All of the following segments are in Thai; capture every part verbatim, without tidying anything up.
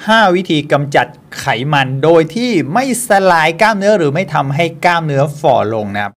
ห้า วิธีกำจัดไขมันโดยที่ไม่สลายกล้ามเนื้อหรือไม่ทำให้กล้ามเนื้อฝ่อลงนะครับ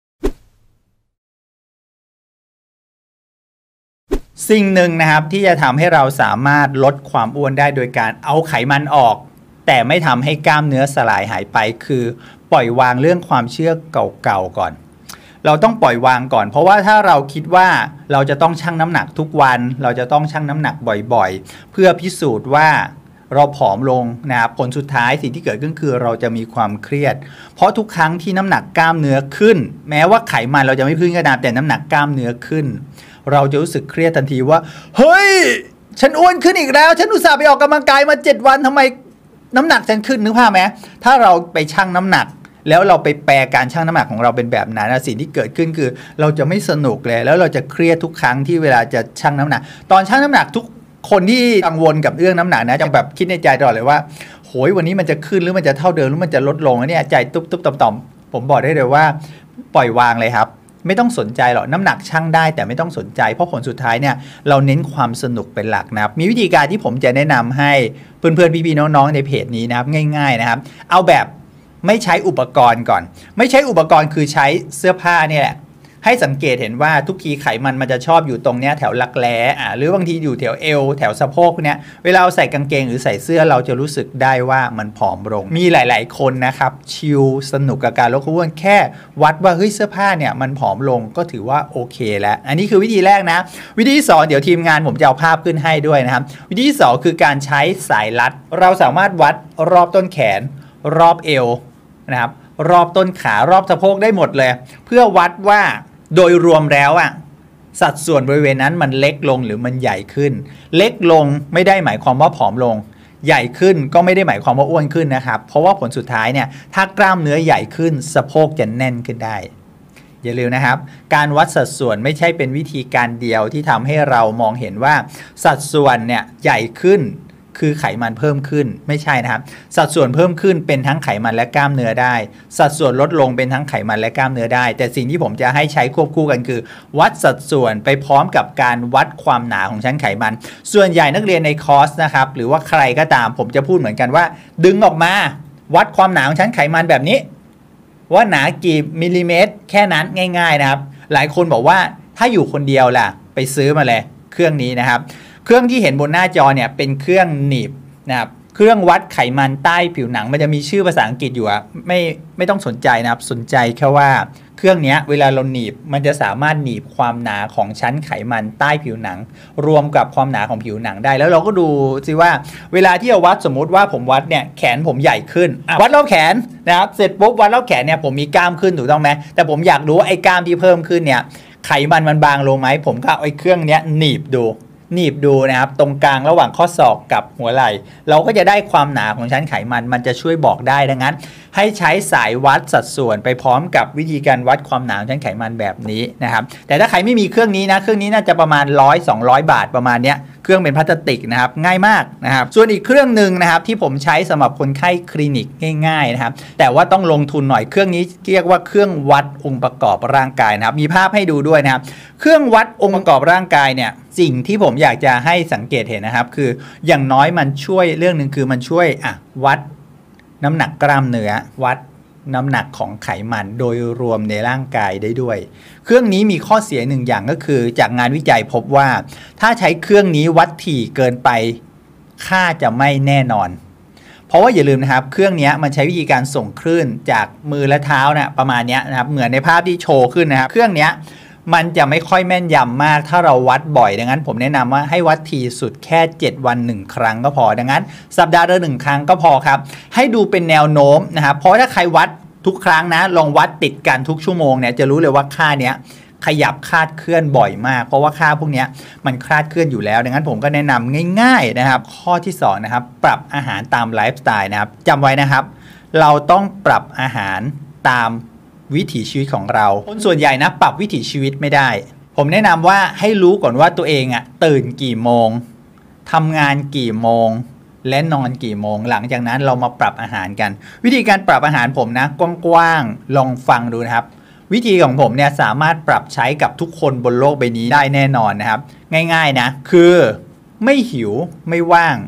สิ่งหนึ่งนะครับที่จะทำให้เราสามารถลดความอ้วนได้โดยการเอาไขมันออกแต่ไม่ทำให้กล้ามเนื้อสลายหายไปคือปล่อยวางเรื่องความเชื่อเก่าๆก่อนเราต้องปล่อยวางก่อนเพราะว่าถ้าเราคิดว่าเราจะต้องชั่งน้ำหนักทุกวันเราจะต้องชั่งน้ำหนักบ่อยๆเพื่อพิสูจน์ว่าเราผอมลงนะครับผลสุดท้ายสิ่งที่เกิดขึ้นคือเราจะมีความเครียดเพราะทุกครั้งที่น้ำหนักกล้ามเนื้อขึ้นแม้ว่าไขมันเราจะไม่ขึ้นก็ตามแต่น้ำหนักกล้ามเนื้อขึ้นเราจะรู้สึกเครียดทันทีว่าเฮ้ยฉันอ้วนขึ้นอีกแล้วฉันอุตส่าห์ไปออกกำลังกายมาเจ็ดวันทำไมน้ำหนักฉันขึ้นนึกภาพไหมถ้าเราไปชั่งน้ำหนักแล้วเราไปแปลการชั่งน้ำหนักของเราเป็นแบบนั้นสิ่งที่เกิดขึ้นคือเราจะไม่สนุกเลยแล้วเราจะเครียดทุกครั้งที่เวลาจะชั่งน้ำหนักตอนชั่งน้ำหนักทุกคนที่กังวลกับเรื่องน้ำหนักนะจะแบบคิดในใจตลอดเลยว่าโหยวันนี้มันจะขึ้นหรือมันจะเท่าเดิมหรือมันจะลดลงเนี่ยใจตุ๊บตุ๊บต่อมต่อมผมบอกได้เลยว่าปล่อยวางเลยครับไม่ต้องสนใจหรอกน้ำหนักชั่งได้แต่ไม่ต้องสนใจเพราะผลสุดท้ายเนี่ยเราเน้นความสนุกเป็นหลักนะครับมีวิธีการที่ผมจะแนะนำให้เพื่อนๆพี่ๆน้องๆในเพจนี้นะครับง่ายๆนะครับเอาแบบไม่ใช้อุปกรณ์ก่อนไม่ใช้อุปกรณ์คือใช้เสื้อผ้าเนี่ยแหละให้สังเกตเห็นว่าทุกทีไขมันมันจะชอบอยู่ตรงเนี้ยแถวรักแร้อ่าหรือบางทีอยู่แถวเอวแถวสะโพกเนี้ยเวลาเราใส่กางเกงหรือใส่เสื้อเราจะรู้สึกได้ว่ามันผอมลงมีหลายๆคนนะครับชิลสนุกกับการลดความอ้วนแค่วัดว่าเฮ้ยเสื้อผ้าเนี่ยมันผอมลงก็ถือว่าโอเคแล้วอันนี้คือวิธีแรกนะวิธีที่สองเดี๋ยวทีมงานผมจะเอาภาพขึ้นให้ด้วยนะครับวิธีที่สองคือการใช้สายรัดเราสามารถวัดรอบต้นแขนรอบเอวนะครับรอบต้นขารอบสะโพกได้หมดเลยเพื่อวัดว่าโดยรวมแล้วอะสัดส่วนบริเวณนั้นมันเล็กลงหรือมันใหญ่ขึ้นเล็กลงไม่ได้หมายความว่าผอมลงใหญ่ขึ้นก็ไม่ได้หมายความว่าอ้วนขึ้นนะครับเพราะว่าผลสุดท้ายเนี่ยถ้ากล้ามเนื้อใหญ่ขึ้นสะโพกจะแน่นขึ้นได้อย่าลืมนะครับการวัดสัดส่วนไม่ใช่เป็นวิธีการเดียวที่ทำให้เรามองเห็นว่าสัดส่วนเนี่ยใหญ่ขึ้นคือไขมันเพิ่มขึ้นไม่ใช่นะครับสัดส่วนเพิ่มขึ้นเป็นทั้งไขมันและกล้ามเนื้อได้สัดส่วนลดลงเป็นทั้งไขมันและกล้ามเนื้อได้แต่สิ่งที่ผมจะให้ใช้ควบคู่กันคือวัดสัดส่วนไปพร้อมกับการวัดความหนาของชั้นไขมันส่วนใหญ่นักเรียนในคอร์สนะครับหรือว่าใครก็ตามผมจะพูดเหมือนกันว่าดึงออกมาวัดความหนาของชั้นไขมันแบบนี้ว่าหนากี่มิลลิเมตรแค่นั้นง่ายๆนะครับหลายคนบอกว่าถ้าอยู่คนเดียวล่ะไปซื้อมาเลยเครื่องนี้นะครับเครื่องที่เห็นบนหน้าจอเนี่ยเป็นเครื่องหนีบนะครับเครื่องวัดไขมันใต้ผิวหนังมันจะมีชื่อภาษาอังกฤษอยู่อะไม่ไม่ต้องสนใจนะครับสนใจแค่ว่าเครื่องนี้เวลาเราหนีบมันจะสามารถหนีบความหนาของชั้นไขมันใต้ผิวหนังรวมกับความหนาของผิวหนังได้แล้วเราก็ดูสิว่าเวลาที่เราวัดสมมุติว่าผมวัดเนี่ยแขนผมใหญ่ขึ้นวัดรอบแขนนะครับเสร็จปุ๊บวัดรอบแขนเนี่ยผมมีกล้ามขึ้นถูกต้องไหมแต่ผมอยากรู้ว่าไอ้กล้ามที่เพิ่มขึ้นเนี่ยไขมันมันบางลงไหมผมก็เอาไอ้เครื่องนี้หนีบดูหนีบดูนะครับตรงกลางระหว่างข้อศอกกับหัวไหล่เราก็จะได้ความหนาของชั้นไขมันมันจะช่วยบอกได้ดังนั้นให้ใช้สายวัดสัดส่วนไปพร้อมกับวิธีการวัดความหนาของชั้นไขมันแบบนี้นะครับแต่ถ้าใครไม่มีเครื่องนี้นะเครื่องนี้น่าจะประมาณร้อยสองร้อยบาทประมาณเนี้ยเครื่องเป็นพลาสติกนะครับง่ายมากนะครับส่วนอีกเครื่องหนึ่งนะครับที่ผมใช้สำหรับคนไข้คลินิกง่ายๆนะครับแต่ว่าต้องลงทุนหน่อยเครื่องนี้เรียกว่าเครื่องวัดองค์ประกอบร่างกายนะครับมีภาพให้ดูด้วยนะครับเครื่องวัดองค์ประกอบร่างกายเนี่ยสิ่งที่ผมอยากจะให้สังเกตเห็นนะครับคืออย่างน้อยมันช่วยเรื่องหนึ่งคือมันช่วยอ่ะวัดน้ำหนักกล้ามเนื้อวัดน้ำหนักของไขมันโดยรวมในร่างกายได้ด้วยเครื่องนี้มีข้อเสียหนึ่งอย่างก็คือจากงานวิจัยพบว่าถ้าใช้เครื่องนี้วัดถี่เกินไปค่าจะไม่แน่นอนเพราะว่าอย่าลืมนะครับเครื่องนี้มันใช้วิธีการส่งคลื่นจากมือและเท้านะประมาณนี้นะครับเหมือนในภาพที่โชว์ขึ้นนะครับเครื่องนี้มันจะไม่ค่อยแม่นยำมากถ้าเราวัดบ่อยดังนั้นผมแนะนำว่าให้วัดทีสุดแค่เจ็ดวันหนึ่งครั้งก็พอดังนั้นสัปดาห์ละหนึ่งครั้งก็พอครับให้ดูเป็นแนวโน้มนะครับเพราะถ้าใครวัดทุกครั้งนะลองวัดติดกันทุกชั่วโมงเนี่ยจะรู้เลยว่าค่าเนี้ยขยับคลาดเคลื่อนบ่อยมากเพราะว่าค่าพวกนี้มันคลาดเคลื่อนอยู่แล้วดังนั้นผมก็แนะนำง่ายๆนะครับข้อที่สองนะครับปรับอาหารตามไลฟ์สไตล์นะครับจำไว้นะครับเราต้องปรับอาหารตามวิถีชีวิตของเราคนส่วนใหญ่นะปรับวิถีชีวิตไม่ได้ผมแนะนำว่าให้รู้ก่อนว่าตัวเองอ่ะตื่นกี่โมงทำงานกี่โมงและนอนกี่โมงหลังจากนั้นเรามาปรับอาหารกันวิธีการปรับอาหารผมนะกว้างๆลองฟังดูนะครับวิธีของผมเนี่ยสามารถปรับใช้กับทุกคนบนโลกใบนี้ได้แน่นอนนะครับง่ายๆนะคือไม่หิวไม่ว่าง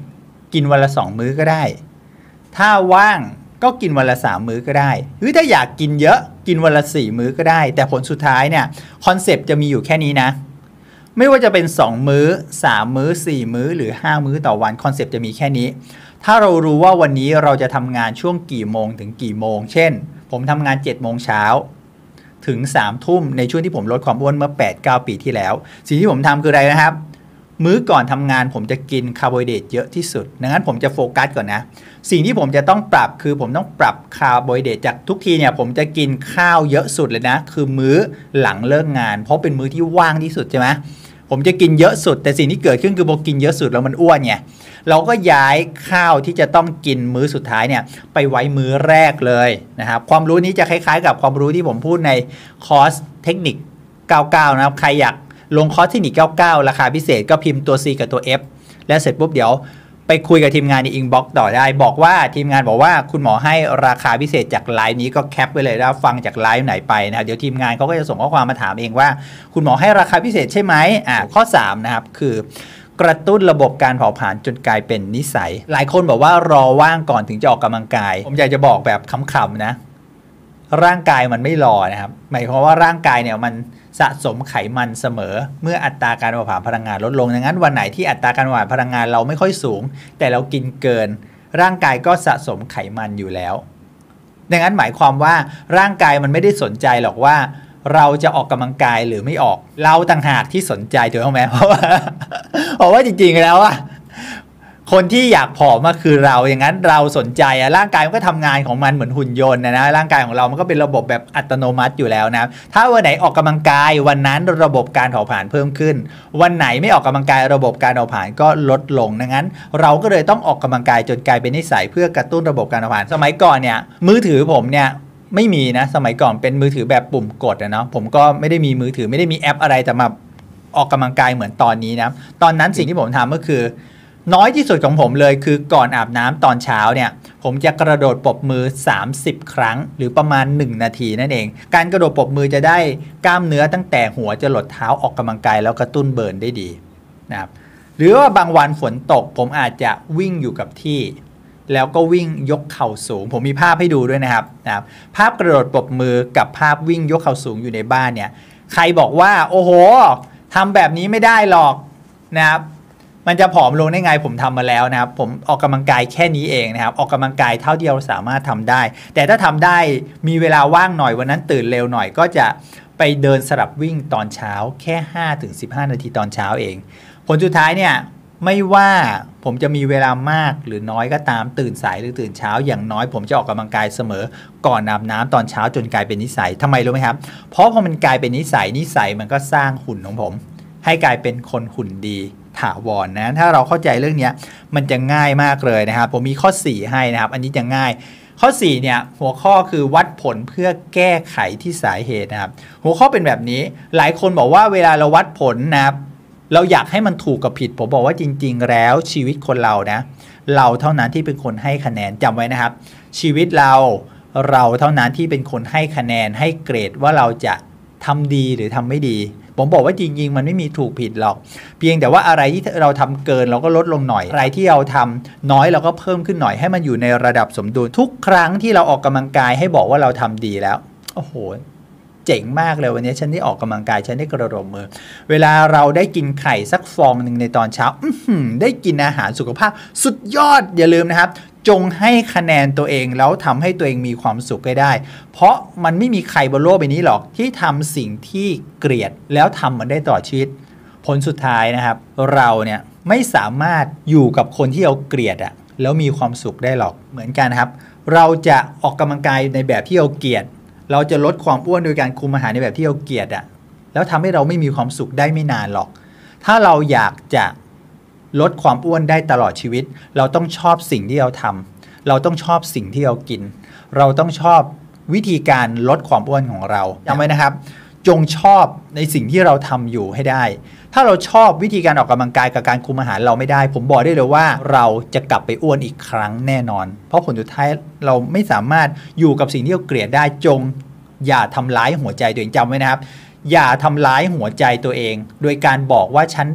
กินวันละสองมื้อก็ได้ถ้าว่างก็กินวันละสามมื้อก็ได้หรือถ้าอยากกินเยอะกินวันละสี่มื้อก็ได้แต่ผลสุดท้ายเนี่ยคอนเซปต์จะมีอยู่แค่นี้นะไม่ว่าจะเป็นสองมื้อสามมื้อสี่มื้อหรือห้ามื้อต่อวันคอนเซปต์จะมีแค่นี้ถ้าเรารู้ว่าวันนี้เราจะทำงานช่วงกี่โมงถึงกี่โมงเช่นผมทำงานเจ็ดโมงเช้าถึงสามทุ่มในช่วงที่ผมลดความอ้วนเมื่อ แปดเก้า ปีที่แล้วสิ่งที่ผมทำคืออะไรนะครับมื้อก่อนทำงานผมจะกินคาร์โบไฮเดรตเยอะที่สุดดังนั้นผมจะโฟกัสก่อนนะสิ่งที่ผมจะต้องปรับคือผมต้องปรับคาร์โบไฮเดรตจากทุกทีเนี่ยผมจะกินข้าวเยอะสุดเลยนะคือมื้อหลังเลิกงานเพราะเป็นมื้อที่ว่างที่สุดใช่ไหมผมจะกินเยอะสุดแต่สิ่งที่เกิดขึ้นคือพอกินเยอะสุดแล้วมันอ้วนไงเราก็ย้ายข้าวที่จะต้องกินมื้อสุดท้ายเนี่ยไปไว้มื้อแรกเลยนะครับความรู้นี้จะคล้ายๆกับความรู้ที่ผมพูดในคอร์สเทคนิคเก้าสิบเก้านะครับใครอยากลงคอร์สเทคนิคเก้าสิบเก้าราคาพิเศษก็พิมพ์ตัว C กับตัว F แล้วเสร็จปุ๊บเดี๋ยวไปคุยกับทีมงานในอินบ็อกซ์ต่อได้บอกว่าทีมงานบอกว่าคุณหมอให้ราคาพิเศษจากไลน์นี้ก็แคปไว้เลยแล้วฟังจากไลน์ไหนไปนะเดี๋ยวทีมงานเขาก็จะส่งข้อความมาถามเองว่าคุณหมอให้ราคาพิเศษใช่ไหมอ่าข้อสามนะครับคือกระตุ้นระบบการเผาผลาญจนกลายเป็นนิสัยหลายคนบอกว่ารอว่างก่อนถึงจะออกกำลังกายผมอยากจะบอกแบบขำๆนะร่างกายมันไม่รอนะครับหมายความว่าร่างกายเนี่ยมันสะสมไขมันเสมอเมื่ออัตราการเผาผลาญพลังงานลดลงดังนั้นวันไหนที่อัตราการเผาผลาญพลังงานเราไม่ค่อยสูงแต่เรากินเกินร่างกายก็สะสมไขมันอยู่แล้วดังนั้นหมายความว่าร่างกายมันไม่ได้สนใจหรอกว่าเราจะออกกำลังกายหรือไม่ออกเราต่างหากที่สนใจถูกไหมเพราะว่าเพราะว่าจริงๆแล้วอะคนที่อยากผอมก็คือเราอย่างนั้นเราสนใจอะร่างกายมันก็ทำงานของมันเหมือนหุ่นยนต์นะนะร่างกายของเรามันก็เป็นระบบแบบอัตโนมัติอยู่แล้วนะถ้าวันไหนออกกำลังกายวันนั้นระบบการเผาผลาญเพิ่มขึ้นวันไหนไม่ออกกำลังกายระบบการเผาผลาญก็ลดลงดังนั้นเราก็เลยต้องออกกำลังกายจนกลายเป็นนิสัยเพื่อกระตุ้นระบบการเผาผลาญสมัยก่อนเนี่ยมือถือผมเนี่ยไม่มีนะสมัยก่อนเป็นมือถือแบบปุ่มกดนะเนาะผมก็ไม่ได้มีมือถือไม่ได้มีแอปอะไรจะมาออกกำลังกายเหมือนตอนนี้นะตอนนั้นสิ่งที่ผมทำก็คือน้อยที่สุดของผมเลยคือก่อนอาบน้ำตอนเช้าเนี่ยผมจะกระโดดปรบมือสามสิบครั้งหรือประมาณหนึ่งนาทีนั่นเองการกระโดดปรบมือจะได้กล้ามเนื้อตั้งแต่หัวจรดเท้าออกกำลังกายแล้วกระตุ้นเบิร์นได้ดีนะครับหรือว่าบางวันฝนตกผมอาจจะวิ่งอยู่กับที่แล้วก็วิ่งยกเข่าสูงผมมีภาพให้ดูด้วยนะครับนะครับภาพกระโดดปรบมือกับภาพวิ่งยกเข่าสูงอยู่ในบ้านเนี่ยใครบอกว่าโอ้โหทำแบบนี้ไม่ได้หรอกนะครับมันจะผอมลงได้ไงผมทำมาแล้วนะครับผมออกกำลังกายแค่นี้เองนะครับออกกำลังกายเท่าที่เราสามารถทำได้แต่ถ้าทำได้มีเวลาว่างหน่อยวันนั้นตื่นเร็วหน่อยก็จะไปเดินสลับวิ่งตอนเช้าแค่ ห้าถึงสิบห้า นาทีตอนเช้าเองผลสุดท้ายเนี่ยไม่ว่าผมจะมีเวลามากหรือน้อยก็ตามตื่นสายหรือตื่นเช้าอย่างน้อยผมจะออกกำลังกายเสมอก่อนอาบน้ำตอนเช้าจนกลายเป็นนิสัยทำไมรู้ไหมครับเพราะพอมันกลายเป็นนิสัยนิสัยมันก็สร้างหุ่นของผมให้กลายเป็นคนหุ่นดีถาวร นะถ้าเราเข้าใจเรื่องนี้มันจะง่ายมากเลยนะครับผมมีข้อสี่ให้นะครับอันนี้จะง่ายข้อสี่เนี่ยหัวข้อคือวัดผลเพื่อแก้ไขที่สาเหตุนะครับหัวข้อเป็นแบบนี้หลายคนบอกว่าเวลาเราวัดผลนะครับเราอยากให้มันถูกกับผิดผมบอกว่าจริงๆแล้วชีวิตคนเรานะเราเท่านั้นที่เป็นคนให้คะแนนจำไว้นะครับชีวิตเราเราเท่านั้นที่เป็นคนให้คะแนนให้เกรดว่าเราจะทำดีหรือทำไม่ดีผมบอกว่าจริงๆมันไม่มีถูกผิดหรอกเพียงแต่ว่าอะไรที่เราทำเกินเราก็ลดลงหน่อยอะไรที่เราทำน้อยเราก็เพิ่มขึ้นหน่อยให้มันอยู่ในระดับสมดุลทุกครั้งที่เราออกกำลังกายให้บอกว่าเราทำดีแล้วโอ้โหเจ๋งมากเลยวันนี้ฉันได้ออกกำลังกายฉันได้กระโดดมือเวลาเราได้กินไข่สักฟองหนึ่งในตอนเช้าได้กินอาหารสุขภาพสุดยอดอย่าลืมนะครับจงให้คะแนนตัวเองแล้วทำให้ตัวเองมีความสุขได้เพราะมันไม่มีใครบนโลกใบนี้หรอกที่ทำสิ่งที่เกลียดแล้วทำมันได้ตลอดชีวิตผลสุดท้ายนะครับเราเนี่ยไม่สามารถอยู่กับคนที่เราเกลียดอะแล้วมีความสุขได้หรอกเหมือนกันครับเราจะออกกำลังกายในแบบที่เราเกลียดเราจะลดความอ้วนโดยการคุมอาหารในแบบที่เราเกลียดอะแล้วทำให้เราไม่มีความสุขได้ไม่นานหรอกถ้าเราอยากจะลดความอ้วนได้ตลอดชีวิตเราต้องชอบสิ่งที่เราทำเราต้องชอบสิ่งที่เรากินเราต้องชอบวิธีการลดความอ้วนของเราจำไว้นะครับจงชอบในสิ่งที่เราทำอยู่ให้ได้ถ้าเราชอบวิธีการออกกำลังกายกับการคุมอาหารเราไม่ได้ผมบอกได้เลยว่าเราจะกลับไปอ้วนอีกครั้งแน่นอนเพราะผลสุดท้ายเราไม่สามารถอยู่กับสิ่งที่เราเกลียดได้จงอย่าทำร้ายหัวใจตัวเองจำไว้นะครับอย่าทำร้ายหัวใจตัวเองโดยการบอกว่าฉัน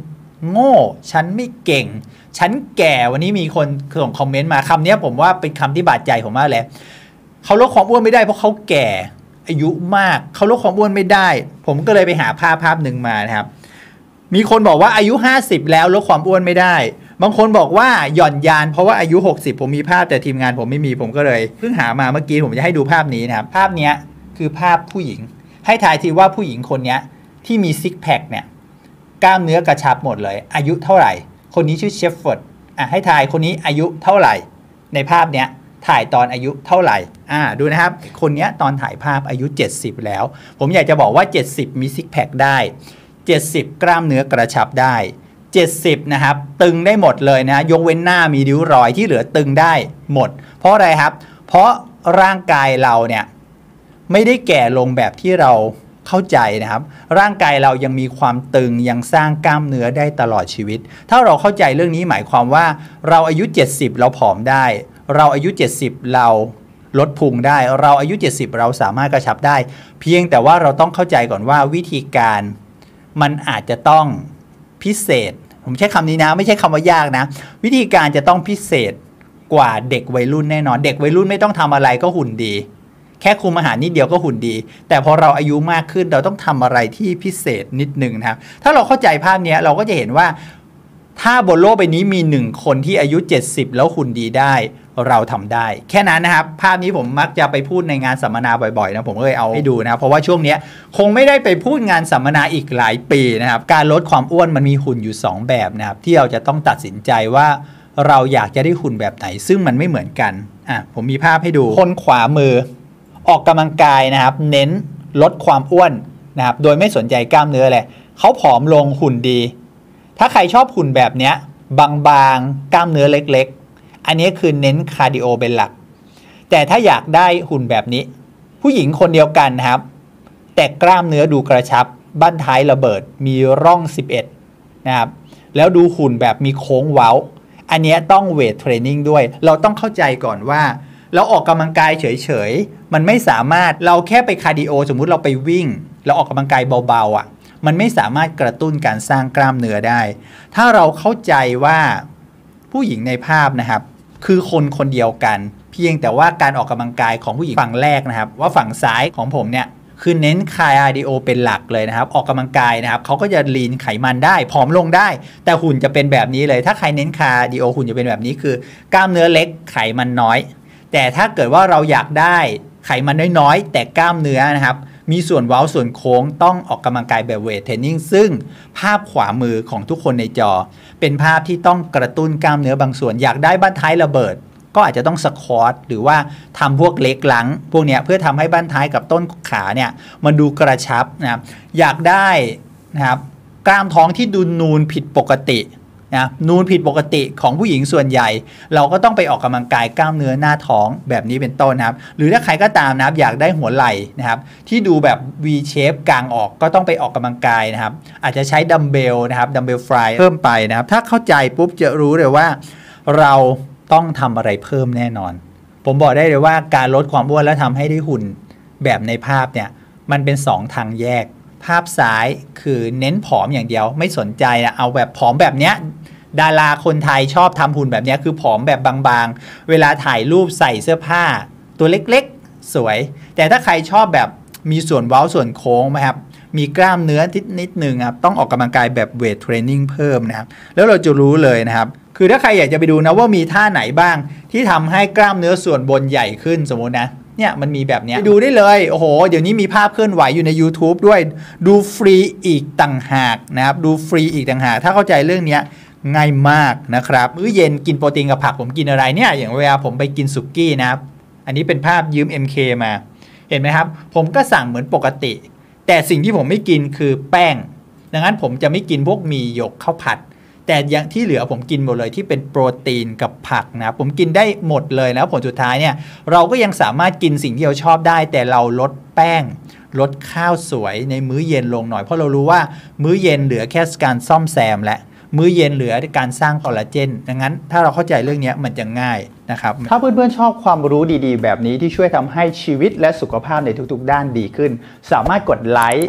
โง่ฉันไม่เก่งฉันแก่วันนี้มีคนส่งคอมเมนต์มาคำนี้ผมว่าเป็นคำที่บาดใจผมมากเลยเขาลดความอ้วนไม่ได้เพราะเขาแก่อายุมากเขาลดความอ้วนไม่ได้ผมก็เลยไปหาภาพภาพหนึ่งมานะครับมีคนบอกว่าอายุห้าสิบแล้วลดความอ้วนไม่ได้บางคนบอกว่าหย่อนยานเพราะว่าอายุหกสิบผมมีภาพแต่ทีมงานผมไม่มีผมก็เลยเพิ่งหามาเมื่อกี้ผมจะให้ดูภาพนี้นะครับภาพนี้คือภาพผู้หญิงให้ทายทีว่าผู้หญิงคนนี้ที่มีซิกแพคเนี่ยกล้ามเนื้อกระชับหมดเลยอายุเท่าไหร่คนนี้ชื่อเชฟเฟิร์ดอ่ะให้ทายคนนี้อายุเท่าไหร่ในภาพเนี้ยถ่ายตอนอายุเท่าไหร่อ่าดูนะครับคนนี้ตอนถ่ายภาพอายุเจ็ดสิบแล้วผมอยากจะบอกว่าเจ็ดสิบมีซิกแพคได้เจ็ดสิบกล้ามเนื้อกระชับได้เจ็ดสิบนะครับตึงได้หมดเลยนะยกเว้นหน้ามีริ้วรอยที่เหลือตึงได้หมดเพราะอะไรครับเพราะร่างกายเราเนี่ยไม่ได้แก่ลงแบบที่เราเข้าใจนะครับร่างกายเรายังมีความตึงยังสร้างกล้ามเนื้อได้ตลอดชีวิตถ้าเราเข้าใจเรื่องนี้หมายความว่าเราอายุเจ็ดสิบเราผอมได้เราอายุเจ็ดสิบเราลดพุงได้เราอายุเจ็ดสิบเราสามารถกระชับได้เพียงแต่ว่าเราต้องเข้าใจก่อนว่าวิธีการมันอาจจะต้องพิเศษผมใช้คำนี้นะไม่ใช่คำว่ายากนะวิธีการจะต้องพิเศษกว่าเด็กวัยรุ่นแน่นอนเด็กวัยรุ่นไม่ต้องทำอะไรก็หุ่นดีแค่คุมอาหารนิดเดียวก็หุ่นดีแต่พอเราอายุมากขึ้นเราต้องทำอะไรที่พิเศษนิดนึงนะครับถ้าเราเข้าใจภาพนี้เราก็จะเห็นว่าถ้าบนโลกใบนี้มีหนึ่งคนที่อายุเจ็ดสิบแล้วหุ่นดีได้เราทำได้แค่นั้นนะครับภาพนี้ผมมักจะไปพูดในงานสัมมนาบ่อยๆนะผมก็เลยเอาให้ดูนะครับเพราะว่าช่วงนี้คงไม่ได้ไปพูดงานสัมมนาอีกหลายปีนะครับการลดความอ้วนมันมีหุ่นอยู่สองแบบนะครับที่เราจะต้องตัดสินใจว่าเราอยากจะได้หุ่นแบบไหนซึ่งมันไม่เหมือนกันอ่ะผมมีภาพให้ดูคนขวามือออกกำลังกายนะครับเน้นลดความอ้วนนะครับโดยไม่สนใจกล้ามเนื้อเลยเขาผอมลงหุ่นดีถ้าใครชอบหุ่นแบบเนี้ยบางๆกล้ามเนื้อเล็กๆอันนี้คือเน้นคาร์ดิโอเป็นหลักแต่ถ้าอยากได้หุ่นแบบนี้ผู้หญิงคนเดียวกันนะครับแต่กล้ามเนื้อดูกระชับบั้นท้ายระเบิดมีร่องสิบเอ็ดนะครับแล้วดูหุ่นแบบมีโค้งเว้าอันนี้ต้องเวทเทรนนิ่งด้วยเราต้องเข้าใจก่อนว่าเราออกกำลังกายเฉยๆมันไม่สามารถเราแค่ไปคาร์ดิโอสมมุติเราไปวิ่งเราออกกำลังกายเบาๆอ่ะมันไม่สามารถกระตุ้นการสร้างกล้ามเนื้อได้ถ้าเราเข้าใจว่าผู้หญิงในภาพนะครับคือคนคนเดียวกันเพียงแต่ว่าการออกกำลังกายของผู้หญิงฝั่งแรกนะครับว่าฝั่งซ้ายของผมเนี่ยคือเน้นคาร์ดิโอเป็นหลักเลยนะครับออกกำลังกายนะครับเขาก็จะลีนไขมันได้ผอมลงได้แต่หุ่นจะเป็นแบบนี้เลยถ้าใครเน้นคาร์ดิโอหุ่นจะเป็นแบบนี้คือกล้ามเนื้อเล็กไขมันน้อยแต่ถ้าเกิดว่าเราอยากได้ไขมันน้อยๆแต่กล้ามเนื้อนะครับมีส่วนเว้าส่วนโค้งต้องออกกำลังกายแบบเวทเทรนนิ่งซึ่งภาพขวามือของทุกคนในจอเป็นภาพที่ต้องกระตุ้นกล้ามเนื้อบางส่วนอยากได้บั้นท้ายระเบิดก็อาจจะต้องสควอตหรือว่าทำพวกเล็กหลังพวกเนี้ยเพื่อทำให้บั้นท้ายกับต้นขาเนี่ยมันดูกระชับนะครับอยากได้นะครับกล้ามท้องที่ดูนูนผิดปกตินะนูนผิดปกติของผู้หญิงส่วนใหญ่เราก็ต้องไปออกกำลังกายกล้ามเนื้อหน้าท้องแบบนี้เป็นต้นนะครับหรือถ้าใครก็ตามนะครับอยากได้หัวไหล่นะครับที่ดูแบบ V shape กลางออกก็ต้องไปออกกำลังกายนะครับอาจจะใช้ดัมเบลนะครับดัมเบลฟลายเพิ่มไปนะครับถ้าเข้าใจปุ๊บจะรู้เลยว่าเราต้องทำอะไรเพิ่มแน่นอนผมบอกได้เลยว่าการลดความอ้วนและทำให้ได้หุ่นแบบในภาพเนี่ยมันเป็นสองทางแยกภาพซ้ายคือเน้นผอมอย่างเดียวไม่สนใจนะเอาแบบผอมแบบเนี้ยดาราคนไทยชอบทำหุ่นแบบนี้คือผอมแบบบางๆเวลาถ่ายรูปใส่เสื้อผ้าตัวเล็กๆสวยแต่ถ้าใครชอบแบบมีส่วนเว้าส่วนโค้งไหมครับมีกล้ามเนื้อนิดนิดนึงครับต้องออกกำลังกายแบบเวทเทรนนิ่งเพิ่มนะครับแล้วเราจะรู้เลยนะครับคือถ้าใครอยากจะไปดูนะว่ามีท่าไหนบ้างที่ทำให้กล้ามเนื้อส่วนบนใหญ่ขึ้นสมมตินะเนี่ยมันมีแบบนี้ไปดูได้เลยโอ้โหเดี๋ยวนี้มีภาพเคลื่อนไหวอยู่ใน YouTube ด้วยดูฟรีอีกต่างหากนะครับดูฟรีอีกต่างหากถ้าเข้าใจเรื่องนี้ง่ายมากนะครับมื้อเย็นกินโปรตีนกับผักผมกินอะไรเนี่ยอย่างเวลาผมไปกินสุกี้นะครับอันนี้เป็นภาพยืม เอ็ม เค มาเห็นไหมครับผมก็สั่งเหมือนปกติแต่สิ่งที่ผมไม่กินคือแป้งดังนั้นผมจะไม่กินพวกหมี่หยกข้าวผัดแต่อย่างที่เหลือผมกินหมดเลยที่เป็นโปรตีนกับผักนะผมกินได้หมดเลยนะผลสุดท้ายเนี่ยเราก็ยังสามารถกินสิ่งที่เราชอบได้แต่เราลดแป้งลดข้าวสวยในมื้อเย็นลงหน่อยเพราะเรารู้ว่ามื้อเย็นเหลือแค่การซ่อมแซมและมื้อเย็นเหลือการสร้างคอลลาเจนดังนั้นถ้าเราเข้าใจเรื่องนี้มันจะง่ายนะครับถ้าเพื่อนๆชอบความรู้ดีๆแบบนี้ที่ช่วยทำให้ชีวิตและสุขภาพในทุกๆด้านดีขึ้นสามารถกดไลค์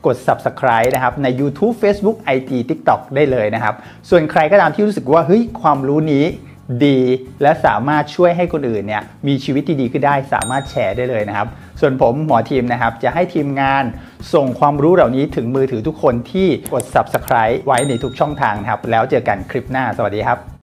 กด ซับสไครบ์ นะครับใน ยูทูบ เฟซบุ๊ก ไอ จี ติ๊กต็อก ได้เลยนะครับส่วนใครก็ตามที่รู้สึกว่าเฮ้ยความรู้นี้ดีและสามารถช่วยให้คนอื่นเนี่ยมีชีวิตที่ดีขึ้นได้สามารถแชร์ได้เลยนะครับส่วนผมหมอทีมนะครับจะให้ทีมงานส่งความรู้เหล่านี้ถึงมือถือทุกคนที่กด ซับสไครบ์ ไว้ในทุกช่องทางนะครับแล้วเจอกันคลิปหน้าสวัสดีครับ